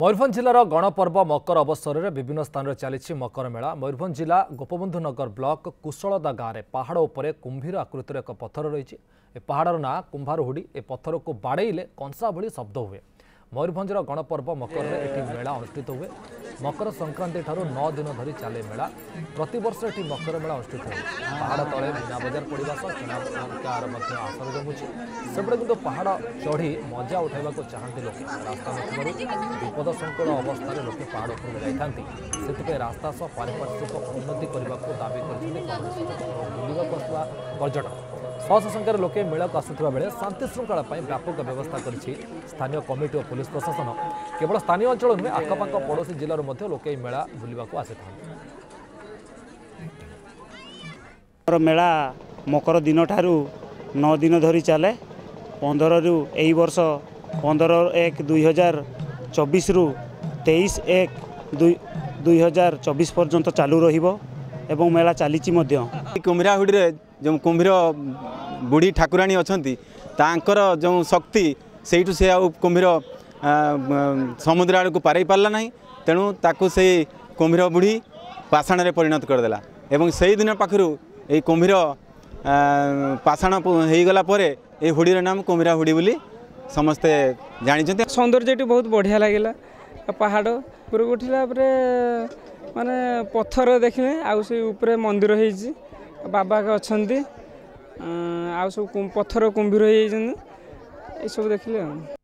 मयूरभंज जिलार गणपर्व मकर अवसर में विभिन्न स्थान में चली मकर मेला। मयूरभंज जिला गोपबंधु नगर ब्लॉक कुशलदा गाँव में पहाड़ उपर कुंभीर आकृतिर एक पत्थर रही। पहाड़र ना कुंभारहुड़ी। ए पत्थर को बाड़ेले कंसा भली शब्द हुए। मयूरभंजर गणपर्व मकर में एटी मेला अनुष्ठित हुए। मकर संक्रांति ठारू 9 दिन धरी चले मेला। प्रतिवर्ष एटी मकर मेला अनुष्ठित हुए। पहाड़ तले मीना बजार पड़ा सह चुनावार आसर जमुची। सेपटे किंतु पहाड़ चढ़ी मजा उठाइबा चाहती लोके रास्ता नथिबारु विपद संकुल अवस्था लोके पहाड़ उपरକୁ ଯାଇଥାନ୍ତି। ସେଥିପାଇଁ रास्ता सह पारिपार्श्विक उन्नति करने को दावी बुलवाक आसुवा पर्यटक। शह संख्यार लोके मेला को आसुवा बेले शांति श्रृंखला व्यापक व्यवस्था करिछि स्थानीय कमिटी और पुलिस प्रशासन। केवल स्थानीय अंचल नुहे आखपाख पड़ोशी जिलार लोके मेला बुलवाक आसी। मेला मकर दिन ठारू 9 दिन धरी चले। 15 रु यही वर्ष 15/1/2024 रु 23/1/2024 पर्यंत चालू रहिबो एवं मेला चली। कुम्भीराहुड़ी जो कुंभीर बुढ़ी ठाकुराणी अच्छी तांकर जो शक्ति से कुंभीर समुद्र आड़ को पारे पारा ना। तेणु ताकू से कुंभीर बुढ़ी पाषाण में परिणत करदेला। एवं से दिन पाखु ये कुंभीर पाषाण होगला ये हुड़ीर नाम कुम्भीराहुड़ी बोली समस्ते जानी। सौंदर्य बहुत बढ़िया लगे। पहाड़ ऊपर उठला माने पत्थर देखने आउे मंदिर हो बाबा के अच्छा सब पत्थर कुंभीर हो सब देखिले।